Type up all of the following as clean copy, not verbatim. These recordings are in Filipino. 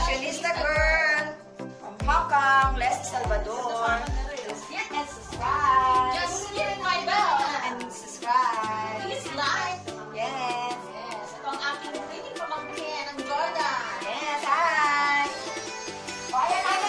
Fashionista girl from Hong Kong, Les Salvador. Just hit and subscribe. Just hit my bell. And subscribe. Please like. Yes. Yes. Ito ang aking pretty pamangkin ng Jordan. Yes, hi. O, ayan na.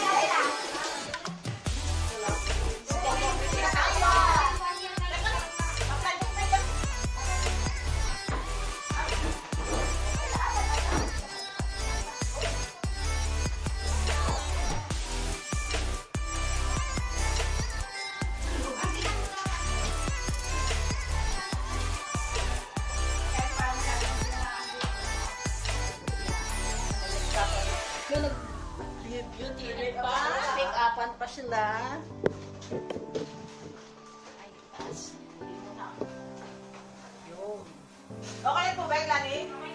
Beauty rin pa. Pick upan pa sila. Ay, taas. Yun. Okay po ba yung lani?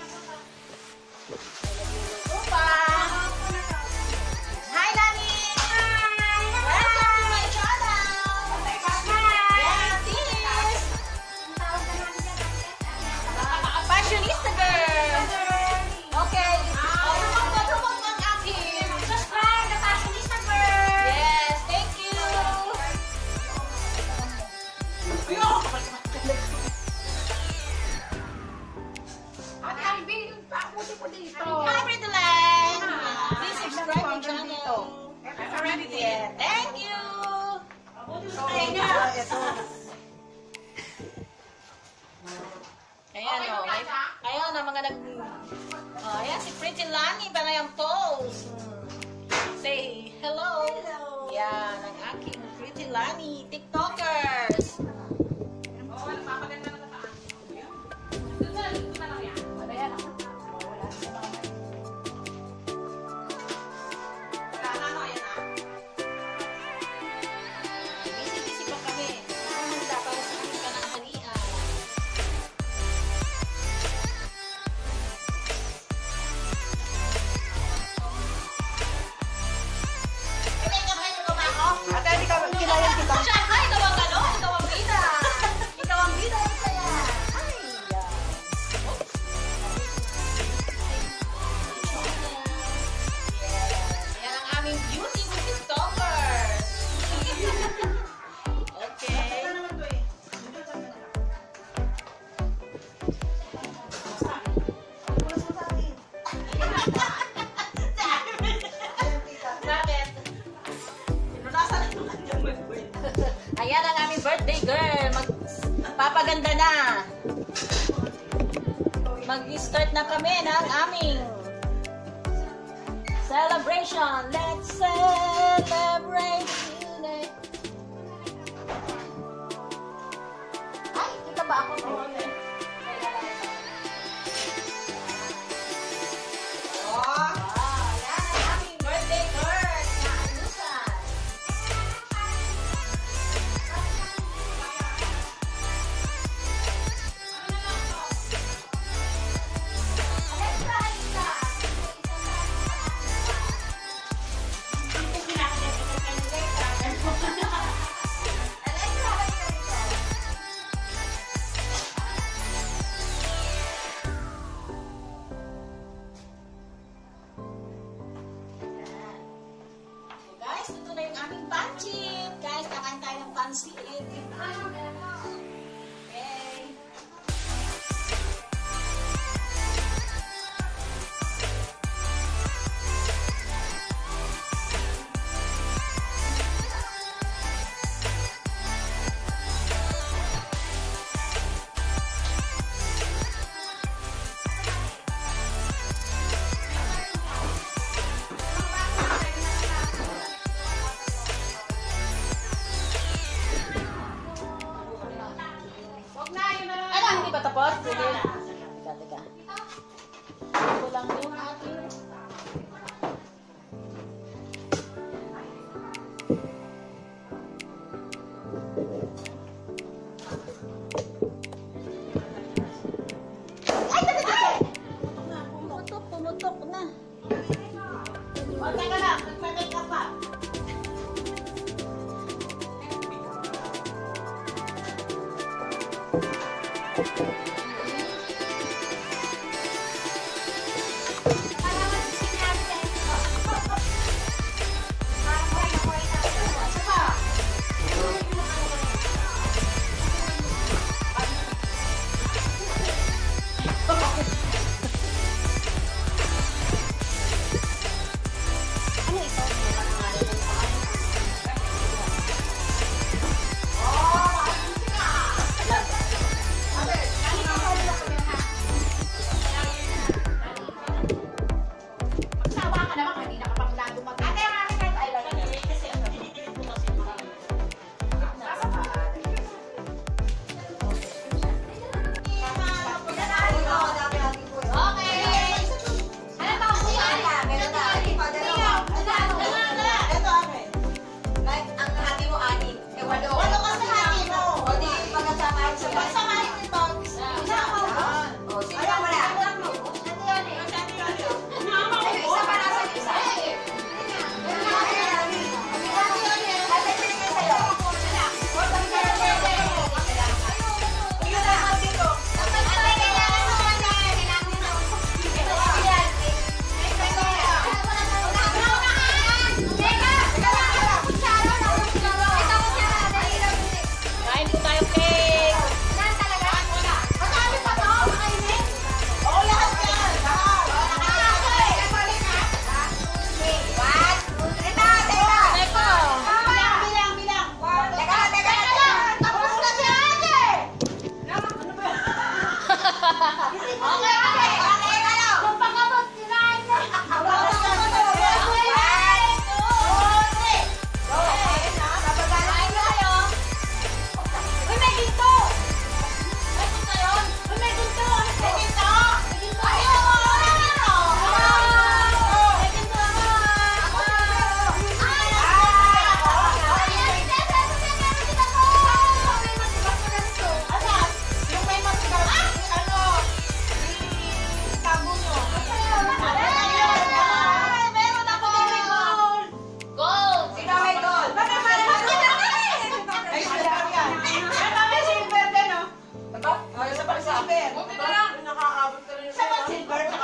Opa! Hi, Lani! Hi! Welcome to my channel! Yes, sis! Fashionista girl! Okay. Promote mo ang akin. Subscribe the Fashionista girl. Yes, thank you! At Alvin, pakuti po dito. Hi, Pretty Len! Please subscribe my channel. Already there. Thank you! Ito. Ayan o. Ayan na mga nag... Oh, ayan si Pretty Lani pa na yung pose. Say hello. Yan ang aking Pretty Lani TikTokers. Busy-busy pa kami. Handa para sa aming pananghalian. Ate, hindi ka kinayan kita. Ay, ikaw ang ano? Ikaw ang bida. Ikaw ang bida ang saya. Ay, oops. Yes, yan ang aming beauty TikTokers. Okay. Bakit? Ayan ang aming birthday girl. Magpapaganda na. Mag-start na kami ng aming celebration. Let's celebrate tonight. Ay, kita ba ako? Oh. Yan ang aming birthday girl na anusan. Guys, ito na yung aming pancit. Guys, kakain tayo ng pancit. Okay.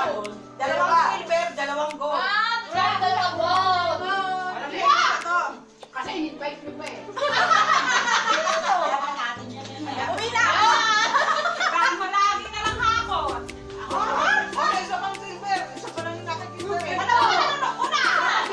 Dalawang silver, dalawang gold. Dalawang gold. Kasi in-invite mo pa eh. Uwi na! Bakit malagi na lang ako? Okay, isa pang silver. Isa pa lang yung nakikita. Ano? Una!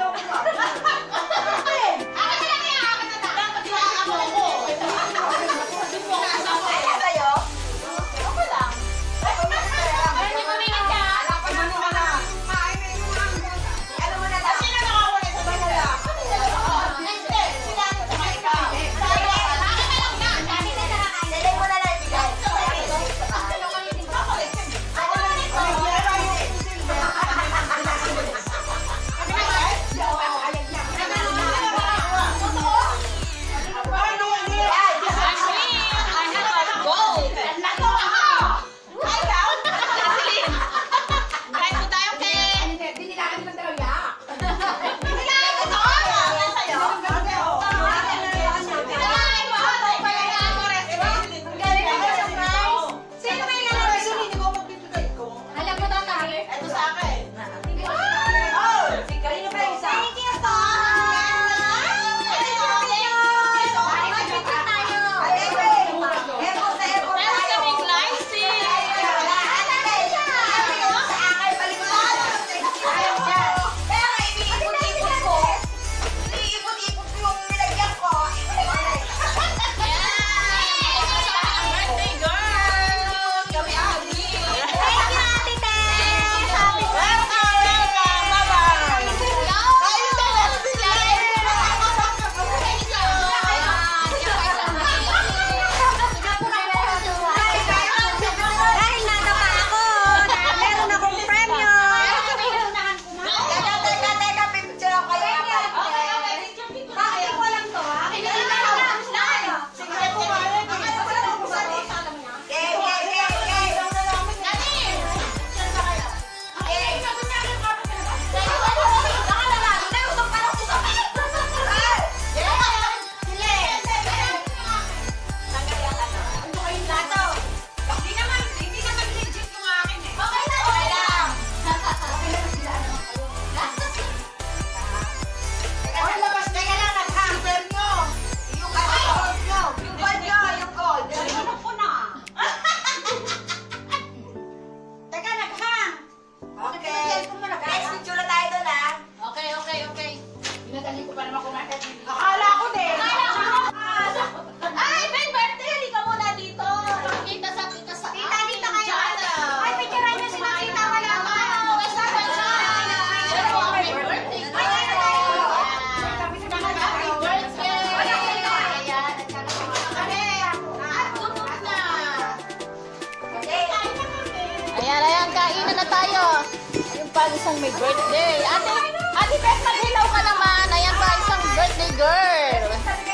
Kainan na tayo. Ayun pa, isang may birthday. Ate Beth, mag-hello ka naman. Ayan pa, isang birthday girl.